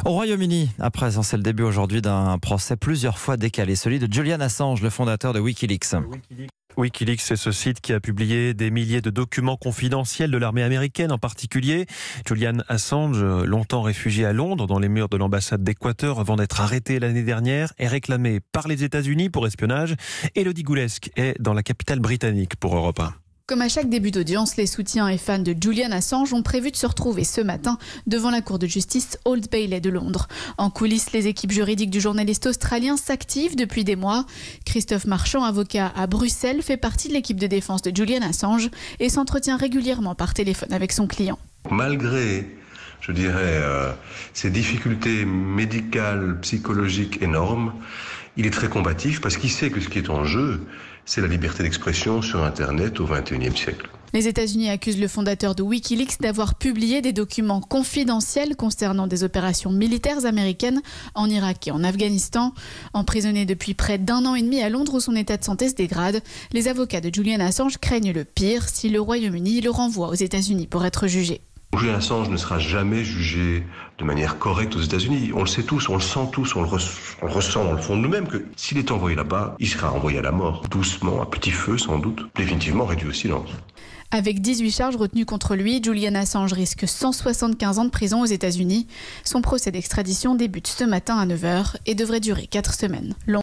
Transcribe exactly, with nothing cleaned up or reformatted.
Au Royaume-Uni, à présent, c'est le début aujourd'hui d'un procès plusieurs fois décalé, celui de Julian Assange, le fondateur de Wikileaks. Wikileaks, c'est ce site qui a publié des milliers de documents confidentiels de l'armée américaine en particulier. Julian Assange, longtemps réfugié à Londres dans les murs de l'ambassade d'Équateur avant d'être arrêté l'année dernière, est réclamé par les États-Unis pour espionnage. Élodie Goulesque est dans la capitale britannique pour Europe un. Comme à chaque début d'audience, les soutiens et fans de Julian Assange ont prévu de se retrouver ce matin devant la cour de justice Old Bailey de Londres. En coulisses, les équipes juridiques du journaliste australien s'activent depuis des mois. Christophe Marchand, avocat à Bruxelles, fait partie de l'équipe de défense de Julian Assange et s'entretient régulièrement par téléphone avec son client. Malgré, je dirais, euh, ces difficultés médicales, psychologiques énormes, il est très combatif parce qu'il sait que ce qui est en jeu, c'est la liberté d'expression sur Internet au vingt et unième siècle. Les États-Unis accusent le fondateur de Wikileaks d'avoir publié des documents confidentiels concernant des opérations militaires américaines en Irak et en Afghanistan. Emprisonné depuis près d'un an et demi à Londres où son état de santé se dégrade, les avocats de Julian Assange craignent le pire si le Royaume-Uni le renvoie aux États-Unis pour être jugé. Julian Assange ne sera jamais jugé de manière correcte aux États-Unis. On le sait tous, on le sent tous, on le, re- on le ressent dans le fond de nous-mêmes que s'il est envoyé là-bas, il sera envoyé à la mort, doucement, à petit feu sans doute, définitivement réduit au silence. Avec dix-huit charges retenues contre lui, Julian Assange risque cent soixante-quinze ans de prison aux États-Unis. Son procès d'extradition débute ce matin à neuf heures et devrait durer quatre semaines.